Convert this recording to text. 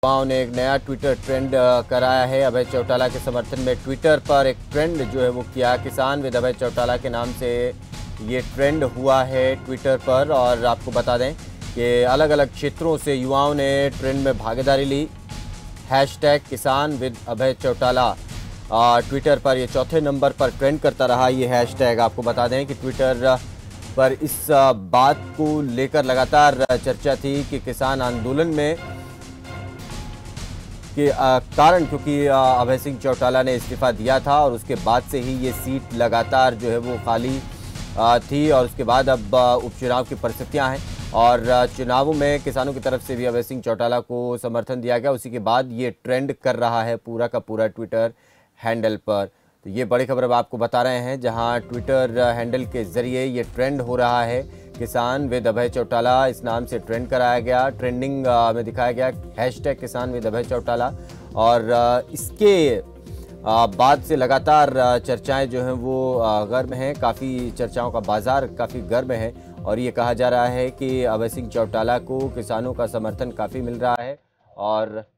युवाओं ने एक नया ट्विटर ट्रेंड कराया है। अभय चौटाला के समर्थन में ट्विटर पर एक ट्रेंड जो है वो किया। किसान विद अभय चौटाला के नाम से ये ट्रेंड हुआ है ट्विटर पर। और आपको बता दें कि अलग अलग क्षेत्रों से युवाओं ने ट्रेंड में भागीदारी ली। हैशटैग किसान विद अभय चौटाला ट्विटर पर ये चौथे नंबर पर ट्रेंड करता रहा। ये हैशटैग आपको बता दें कि ट्विटर पर इस बात को लेकर लगातार चर्चा थी कि किसान आंदोलन में के कारण, क्योंकि अभय सिंह चौटाला ने इस्तीफा दिया था और उसके बाद से ही ये सीट लगातार जो है वो खाली थी। और उसके बाद अब उपचुनाव की परिस्थितियां हैं और चुनावों में किसानों की तरफ से भी अभय सिंह चौटाला को समर्थन दिया गया। उसी के बाद ये ट्रेंड कर रहा है पूरा का पूरा ट्विटर हैंडल पर। तो ये बड़ी खबर अब आपको बता रहे हैं, जहां ट्विटर हैंडल के जरिए ये ट्रेंड हो रहा है। किसान विद अभय चौटाला इस नाम से ट्रेंड कराया गया, ट्रेंडिंग में दिखाया गया हैशटैग किसान विद अभय चौटाला। और इसके बाद से लगातार चर्चाएं जो हैं वो गर्म हैं, काफ़ी चर्चाओं का बाजार काफ़ी गर्म है। और ये कहा जा रहा है कि अभय सिंह चौटाला को किसानों का समर्थन काफ़ी मिल रहा है और